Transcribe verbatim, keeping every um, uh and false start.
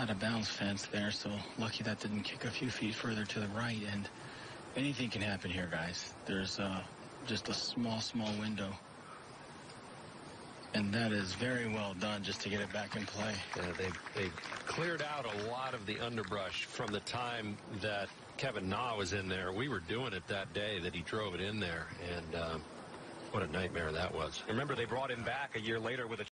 out of bounds fence there, so lucky that didn't kick a few feet further to the right. And anything can happen here, guys. There's uh, just a small, small window. And that is very well done just to get it back in play. Yeah, they, they cleared out a lot of the underbrush from the time that Kevin Na was in there. We were doing it that day that he drove it in there. And uh, what a nightmare that was. Remember, they brought him back a year later with a